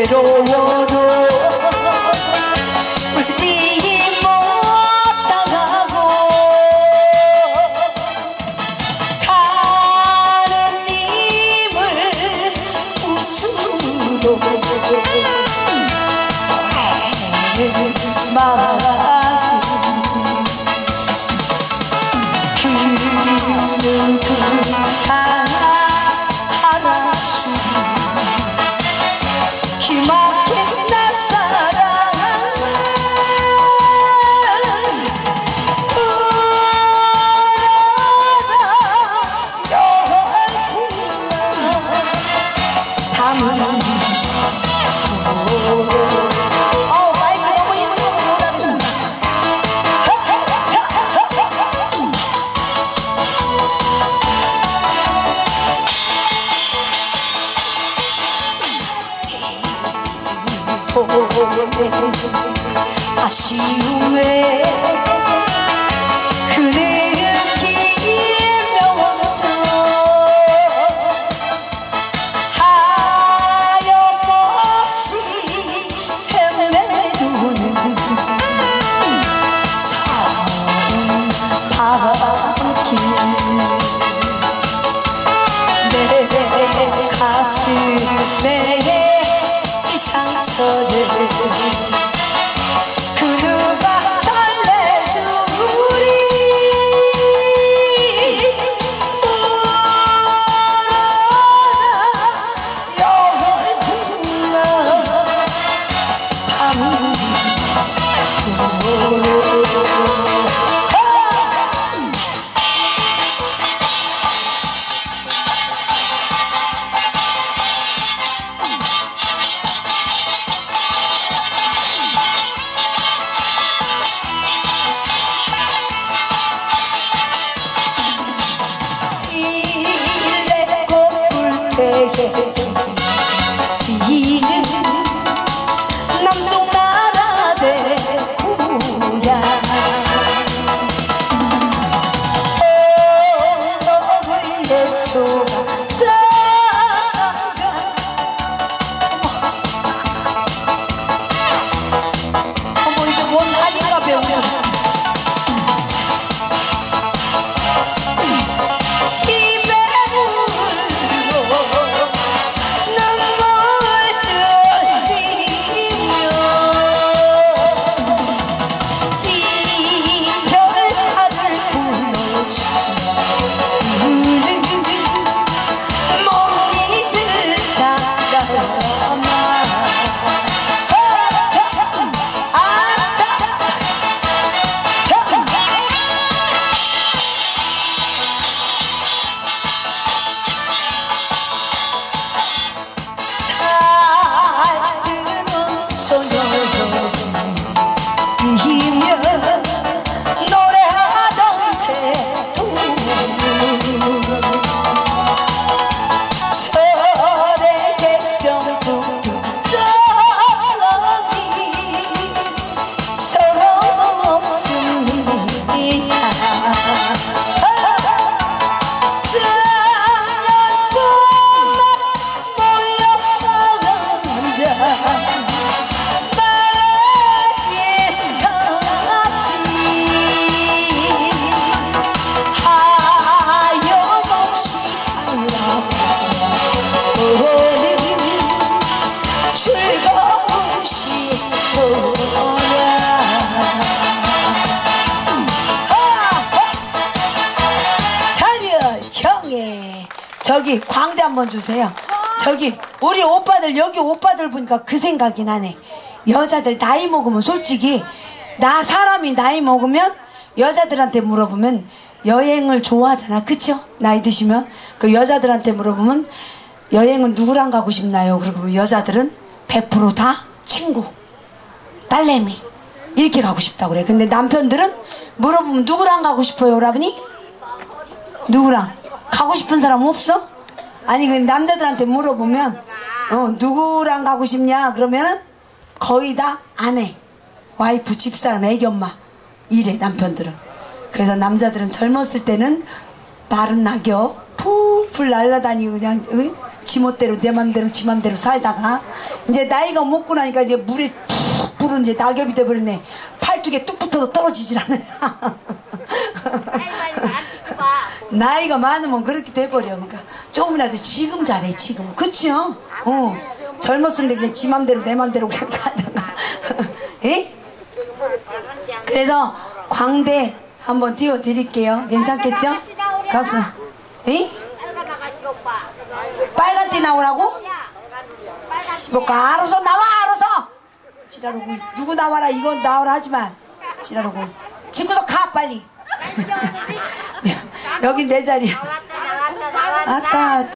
외로워도 울지 못하고 가는 님을 웃음으로 그는 알아주 기막힌 낯사랑 울어라 열구나 담은 마이크 너무 힘으로 못합니다. 아쉬움에 그 느끼면서 하염없이 헤매도는 서러운 밤길 내 가슴에 이 상처를 그 누가 달래주리 울어라 열구나 밤은 이는 남쪽 나라대 고향 언덕을 내쳐가다가 어머 이게 뭔 아닌가 배우면 저기 광대 한번 주세요. 저기 우리 오빠들 여기 오빠들 보니까 그 생각이 나네. 여자들 나이 먹으면 솔직히 나 사람이 나이 먹으면 여자들한테 물어보면 여행을 좋아하잖아. 그쵸? 나이 드시면 그 여자들한테 물어보면 여행은 누구랑 가고 싶나요? 그러면 여자들은 100% 다 친구 딸내미 이렇게 가고 싶다고 그래. 근데 남편들은 물어보면 누구랑 가고 싶어요? 라더니 누구랑? 가고 싶은 사람 없어? 아니 그 남자들한테 물어보면 누구랑 가고 싶냐? 그러면은 거의 다 아내, 와이프, 집사람, 애기 엄마 이래 남편들은. 그래서 남자들은 젊었을 때는 마른 낙엽 풀풀 날아다니고 그냥 지멋대로 내 맘대로 지 맘대로 살다가 이제 나이가 먹고 나니까 이제 물에 푹 불은 이제 낙엽이 돼버렸네. 팔뚝에 뚝 붙어도 떨어지질 않아요. 나이가 많으면 그렇게 돼버려. 그러니까 조금이라도 지금 잘해 지금. 그치요? 젊었을 때 지 맘대로 내 맘대로 그냥 가다가 에? 그래서 광대 한번 띄워드릴게요. 괜찮겠죠? 가서 에? 빨간 띠 나오라고? 뭐가 알아서 나와 알아서 지랄하고 누구 나와라 이건 나오라 하지마 지랄하고 집구석 가 빨리. 여기 내 자리야. 아따